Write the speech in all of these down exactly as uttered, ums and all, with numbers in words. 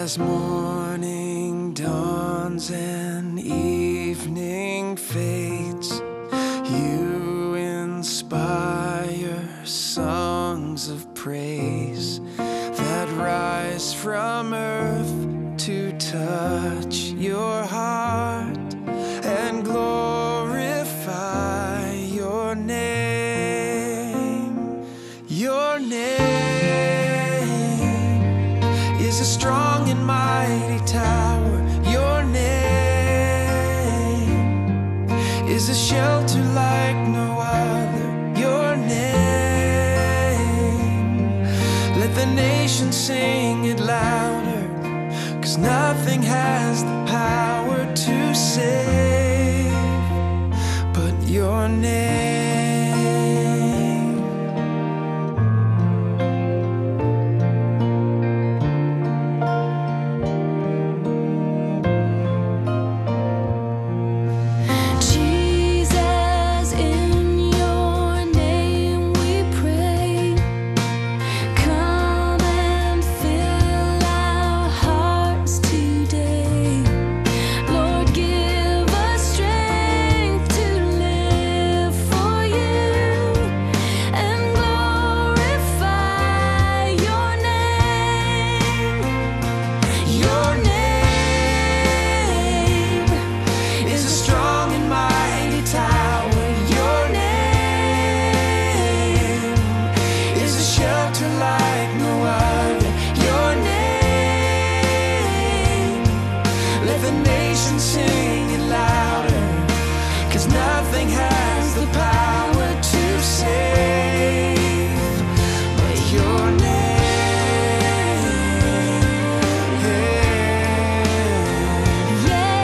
As morning dawns and evening fades, you inspire songs of praise that rise from earth to touch your heart and glorify your name. Your name is a strong and mighty tower. Your name is a shelter like no other. Your name, let the nation sing it louder, 'cause nothing has the power to save but your name. Sing it louder, 'cause nothing has the power to save but your name. Yeah. Yeah.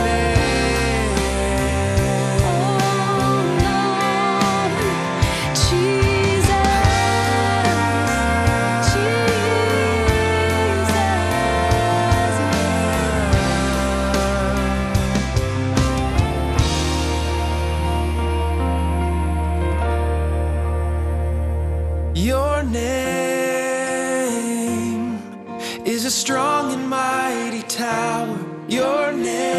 Oh Lord, Jesus, Jesus. Your name is a strong and mighty tower. Your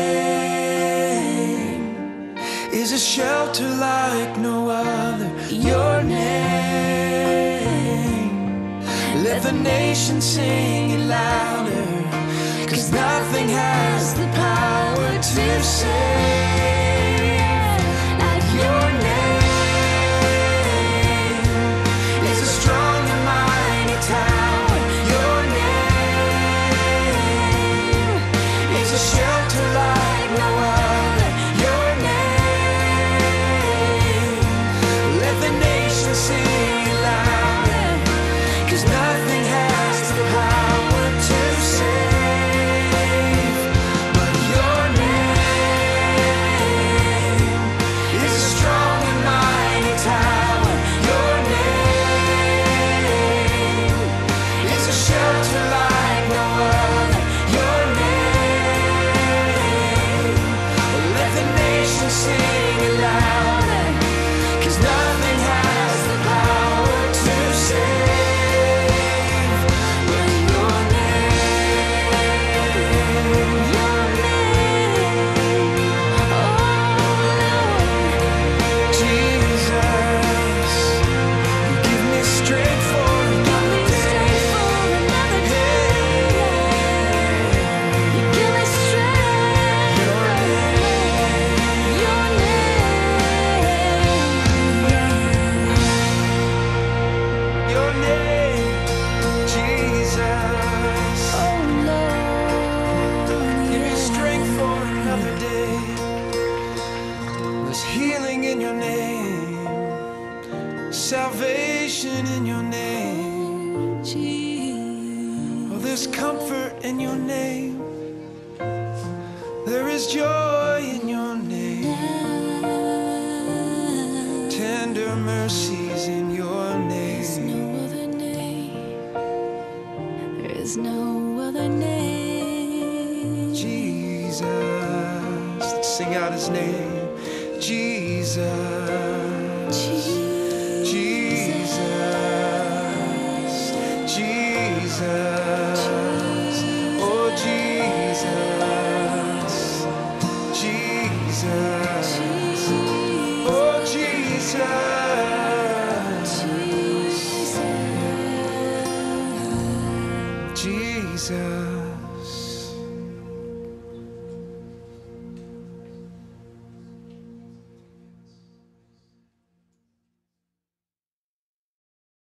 name is a shelter like no other. Your name, let the nation sing it louder, 'cause nothing has the power to save like your name. Shelter like no other. Your name, let the nation sing it louder, 'cause nothing has the power to save but your name is a strong and mighty tower. Your name is a shelter like no other. Your sing it louder, 'cause nothing has the power to save but your name. Your name, oh Lord, Jesus, give me strength for another day. You give me strength. Your healing in your name, salvation in your name, Jesus. Oh, there's comfort in your name, there is joy in your name, tender mercies in your name. There is no other name, there is no other name. Jesus, let's sing out his name. Jesus, Jesus, Jesus, Jesus.